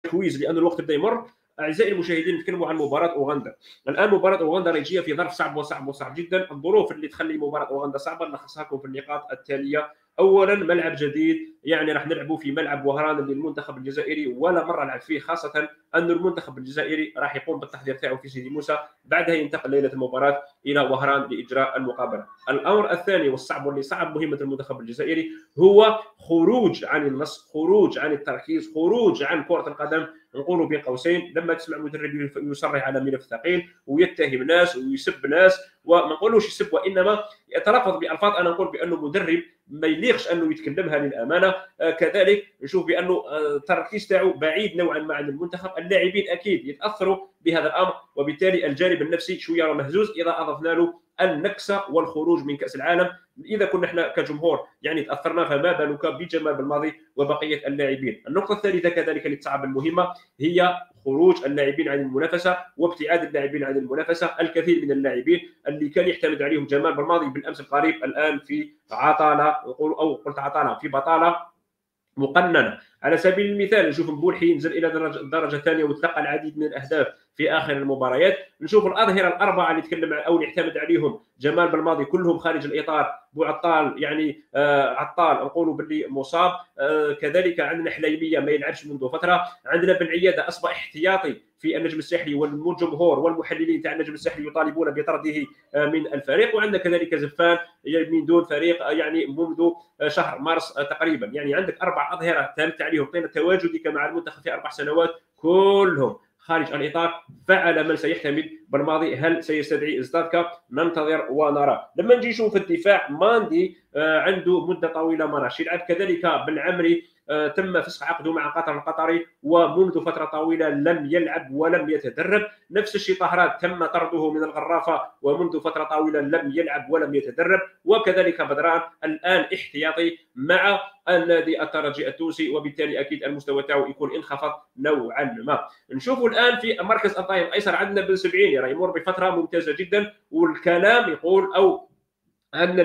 كويز لان الوقت بدا يمر. اعزائي المشاهدين، نتكلموا عن مباراه اوغندا. الان مباراه اوغندا راهي جايه في ظرف صعب وصعب وصعب جدا. الظروف اللي تخلي مباراه اوغندا صعبه نلخصها لكم في النقاط التاليه. اولا، ملعب جديد، يعني راح نلعبوا في ملعب وهران للمنتخب الجزائري، ولا مره لعب فيه، خاصه ان المنتخب الجزائري راح يقوم بالتحضير تاعو في سيدي موسى، بعدها ينتقل ليله المباراه الى وهران لاجراء المقابله. الامر الثاني والصعب واللي صعب مهمه المنتخب الجزائري هو خروج عن النص، خروج عن التركيز، خروج عن كره القدم. نقولوا بين قوسين، لما تسمع مدرب يصرح على ملف ثقيل ويتهم ناس ويسب ناس، وما نقولوش يسب وانما يتلفظ بالفاظ انا نقول بانه مدرب ما يليقش انه يتكلمها للامانه. كذلك نشوف بانه التركيز تاعو بعيد نوعا ما عن المنتخب. اللاعبين اكيد يتاثروا بهذا الامر، وبالتالي الجانب النفسي شويه مهزوز اذا اضفنا له النكسه والخروج من كاس العالم. اذا كنا احنا كجمهور يعني تاثرنا، فما بالك بجمال بالماضي وبقيه اللاعبين. النقطه الثالثه كذلك اللي تصعب المهمه هي خروج اللاعبين عن المنافسه وابتعاد اللاعبين عن المنافسه. الكثير من اللاعبين اللي كان يعتمد عليهم جمال بالماضي بالامس القريب الان في عطاله، او قلت عطاله، في بطاله مقننه. على سبيل المثال نشوف مبولحي نزل الى الدرجه الثانيه وتلقى العديد من الاهداف في اخر المباريات. نشوف الاظهره الاربعه اللي تكلم او اللي اعتمد عليهم جمال بالماضي كلهم خارج الاطار. بوعطال يعني عطال نقولوا باللي مصاب. كذلك عندنا حليميه ما يلعبش منذ فتره. عندنا بن عياده اصبح احتياطي في النجم الساحلي، والجمهور والمحللين تاع النجم الساحلي يطالبون بطرده من الفريق. وعندنا كذلك زفان من دون فريق يعني منذ شهر مارس تقريبا. يعني عندك اربع اظهره تمت عليهم طيله تواجدك مع المنتخب في 4 سنوات كلهم خارج الاطار. فعل من سيحتمل بالماضي، هل سيستدعي ازدادكا؟ ننتظر ونرى. لما نجي نشوف الدفاع، ماندي عنده مده طويله ما راحش يلعب. كذلك بن عمري تم فسخ عقده مع قطر القطري ومنذ فتره طويله لم يلعب ولم يتدرب. نفس الشيء طهرات تم طرده من الغرافه ومنذ فتره طويله لم يلعب ولم يتدرب. وكذلك بدران الان احتياطي مع النادي الترجي التونسي، وبالتالي اكيد المستوى تاعو يكون انخفض نوعا ما. نشوفوا الان في مركز الظهير الايسر عندنا بن سبعيني راه يمر بفتره ممتازه جدا، والكلام يقول او ان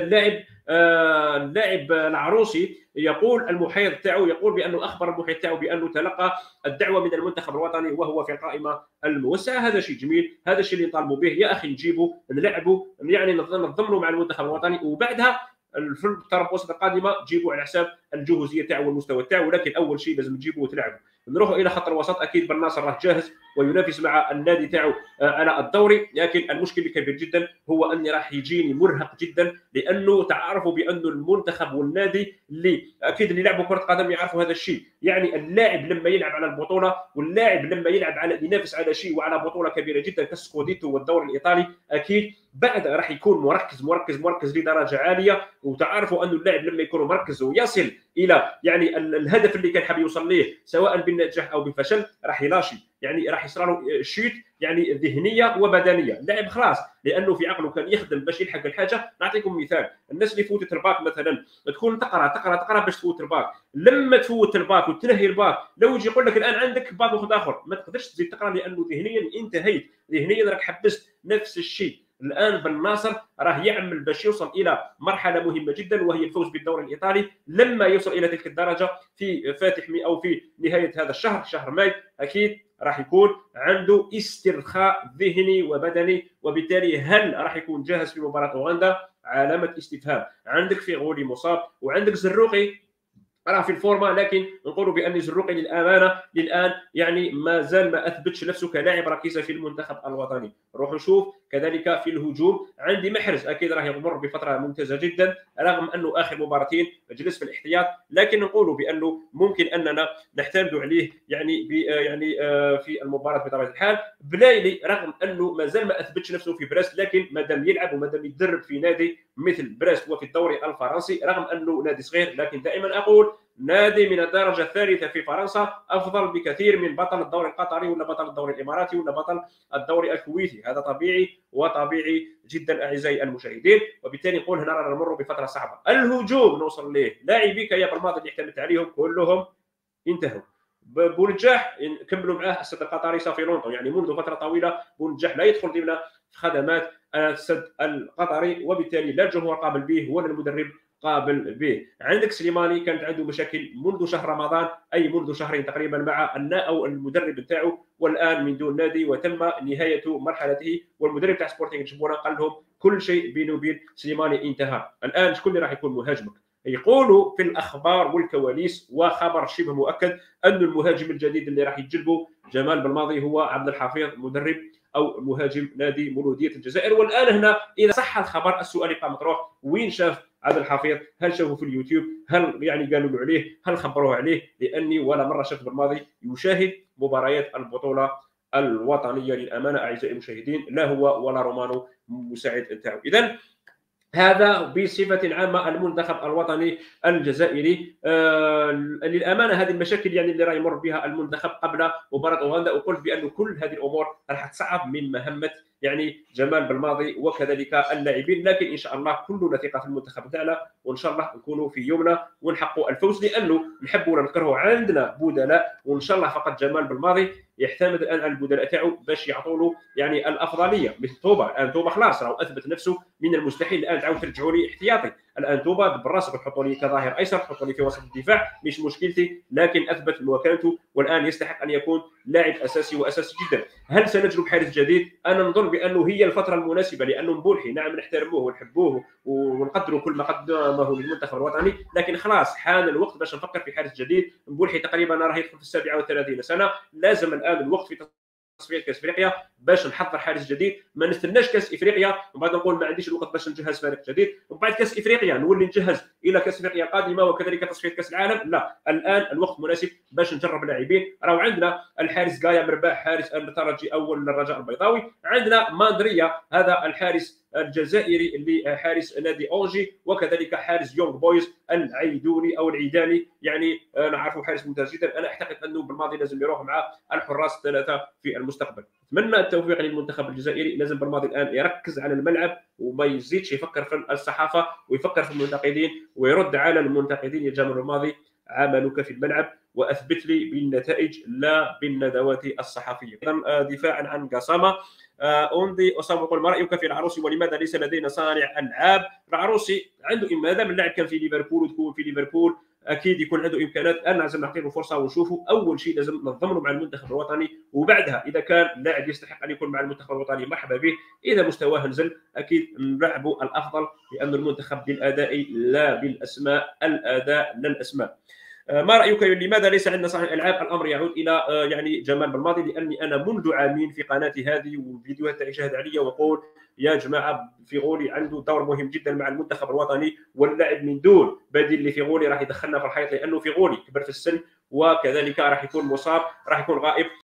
اللاعب العروسي يقول المحيط تاعو يقول بانه اخبر المحيط تاعو بانه تلقى الدعوه من المنتخب الوطني وهو في القائمه الموسعه. هذا شيء جميل، هذا الشيء اللي نطالبوا به. يا اخي نجيبوا نلعبوا، يعني نضمنوا مع المنتخب الوطني، وبعدها في التربصات القادمه تجيبوا على حساب الجهوزيه تاعو والمستوى تاعو. ولكن اول شيء لازم تجيبوا وتلعبوا. نروحوا الى خط الوسط. اكيد بن ناصر راه جاهز وينافس مع النادي تاعو على الدوري، لكن المشكل الكبير جدا هو اني راح يجيني مرهق جدا، لانه تعرفوا بانه المنتخب والنادي اللي اكيد اللي لعبوا كره قدم يعرفوا هذا الشيء. يعني اللاعب لما يلعب على البطوله، واللاعب لما يلعب على ينافس على شيء وعلى بطوله كبيره جدا كالسكوديتو والدوري الايطالي، اكيد بعد راح يكون مركز مركز مركز لدرجه عاليه. وتعرفوا انه اللاعب لما يكون مركز ويصل الى يعني الهدف اللي كان حاب يوصل ليه سواء بالنجاح او بالفشل، راح يلاشي، يعني راح يصير له شيت يعني ذهنيه وبدنيه. اللاعب خلاص لانه في عقله كان يخدم باش يلحق الحاجه. نعطيكم مثال، الناس اللي فوتت الباك مثلا تكون تقرا تقرا تقرا باش تفوت الباك. لما تفوت الباك وتنهي الباك، لو يجي يقول لك الان عندك باك واحد اخر ما تقدرش تزيد تقرا لانه ذهنيا انتهيت، ذهنيا راك حبست. نفس الشيء الان بن ناصر راه يعمل باش يوصل الى مرحله مهمه جدا وهي الفوز بالدوري الايطالي. لما يوصل الى تلك الدرجه في فاتح مي او في نهايه هذا الشهر شهر ماي، اكيد راح يكون عنده استرخاء ذهني وبدني، وبالتالي هل راح يكون جاهز في مباراه اوغندا؟ علامه استفهام. عندك فيغولي مصاب، وعندك زروقي راه في الفورمه، لكن نقولوا بان زروقي للامانه للان يعني ما زال ما اثبتش نفسه كلاعب ركيزه في المنتخب الوطني. نروح نشوف كذلك في الهجوم. عندي محرز اكيد راه يمر بفتره ممتازه جدا رغم انه اخر مباراتين جلس في الاحتياط، لكن نقولوا بانه ممكن اننا نعتمد عليه يعني في المباراه بطبيعه الحال. بلايلي رغم انه ما زال ما اثبتش نفسه في بريست، لكن ما دام يلعب وما دام يتدرب في نادي مثل بريست وفي الدوري الفرنسي، رغم انه نادي صغير، لكن دائما اقول نادي من الدرجه الثالثه في فرنسا افضل بكثير من بطل الدوري القطري ولا بطل الدوري الاماراتي ولا بطل الدوري الكويتي. هذا طبيعي وطبيعي جدا اعزائي المشاهدين، وبالتالي نقول هنا رانا نمر بفتره صعبه. الهجوم نوصل ليه، لاعبيك يا بالماضي اللي اعتمدت عليهم كلهم انتهوا. بونجاح كملوا معاه السد القطري صافي لونطون، يعني منذ فتره طويله بونجاح لا يدخل ضمن خدمات السد القطري، وبالتالي لا الجمهور قابل به ولا المدرب قابل به. عندك سليماني كانت عنده مشاكل منذ شهر رمضان، اي منذ شهرين تقريبا، مع او المدرب نتاعو، والان من دون نادي وتم نهايه مرحلته، والمدرب تاع سبورتينغ لشبونه قال لهم كل شيء بيني وبين سليماني انتهى. الان شكون اللي راح يكون مهاجمك؟ يقولوا في الاخبار والكواليس وخبر شبه مؤكد ان المهاجم الجديد اللي راح يجلبه جمال بالماضي هو عبد الحفيظ، مدرب او مهاجم نادي مولوديه الجزائر. والان هنا اذا صح الخبر السؤال يبقى مطروح، وين شاف عبد الحفيظ؟ هل شافه في اليوتيوب؟ هل يعني قالوا له عليه؟ هل خبروه عليه؟ لاني ولا مره شفت بالماضي يشاهد مباريات البطوله الوطنيه للامانه اعزائي المشاهدين، لا هو ولا رومانو مساعد نتاعو. اذا هذا بصفه عامه المنتخب الوطني الجزائري. للامانه هذه المشاكل يعني اللي راه يمر بها المنتخب قبل مباراه اوغندا، وقلت بان كل هذه الامور راح تصعب من مهمه يعني جمال بالماضي وكذلك اللاعبين، لكن ان شاء الله كلنا ثقه في المنتخب تاعنا، وان شاء الله نكونوا في يومنا ونحققوا الفوز، لانه نحبوا ولا نكرهوا عندنا بدلاء، وان شاء الله فقط جمال بالماضي يعتمد الان على البدلاء تاعو باش يعطوا له يعني الافضليه. مثل توبه، الان توبه خلاص راه اثبت نفسه، من المستحيل الان تعاود ترجعوا لي احتياطي. الان توبه بالراس تحطوا لي كظاهر ايسر، تحطوا لي في وسط الدفاع، مش مشكلتي، لكن اثبت مكانته والان يستحق ان يكون لاعب اساسي واساسي جدا. هل سنجلب حارس جديد؟ انا نظن بانه هي الفتره المناسبه، لانه مبولحي نعم نحترموه ونحبوه ونقدروا كل ما قدمه للمنتخب الوطني، لكن خلاص حان الوقت باش نفكر في حارس جديد. مبولحي تقريبا راه يدخل في 37 سنه، لازم الان الوقت في تصفيات كاس افريقيا باش نحضر حارس جديد. ما نستناش كاس افريقيا ومن بعد نقول ما عنديش الوقت باش نجهز فريق جديد، ومن بعد كاس افريقيا نولي نجهز الى كاس افريقيا القادمه وكذلك تصفيات كاس العالم. لا، الان الوقت مناسب باش نجرب لاعبين. راهو عندنا الحارس غايا مرباح، حارس الترجي اول الرجاء البيضاوي، عندنا ماندريا هذا الحارس الجزائري اللي حارس نادي اونجي، وكذلك حارس يونغ بويز العيدوني او العيداني، يعني نعرفه حارس ممتاز جدا. انا اعتقد انه بالماضي لازم يروح مع الحراس الثلاثه في المستقبل. اتمنى التوفيق للمنتخب الجزائري. لازم بالماضي الان يركز على الملعب وما يزيدش يفكر في الصحافه ويفكر في المنتقدين ويرد على المنتقدين. يا جمال بالماضي عملك في الملعب واثبت لي بالنتائج لا بالندوات الصحفيه. ايضا دفاعا عن قاسامه، اوندي اسامه يقول ما رايك في العروسي ولماذا ليس لدينا صانع العاب؟ العروسي عنده ما دام اللاعب كان في ليفربول وتكون في ليفربول اكيد يكون عنده امكانات. انا لازم نعطيه فرصه ونشوفه. اول شيء لازم نضمنه مع المنتخب الوطني، وبعدها اذا كان لاعب يستحق ان يكون مع المنتخب الوطني مرحبا به. اذا مستواه نزل اكيد نلعبه الافضل، لان المنتخب بالاداء لا بالاسماء، الاداء لا الاسماء. ما رايك لماذا ليس عندنا صانع العاب؟ الامر يعود الى يعني جمال بالماضي، لاني انا منذ عامين في قناتي هذه والفيديوهات تاعي شاهد عليا واقول يا جماعه فيغولي عنده دور مهم جدا مع المنتخب الوطني، واللاعب من دون بديل لفيغولي راح يدخلنا في الحيط، لانه فيغولي كبر في السن وكذلك راح يكون مصاب، راح يكون غائب.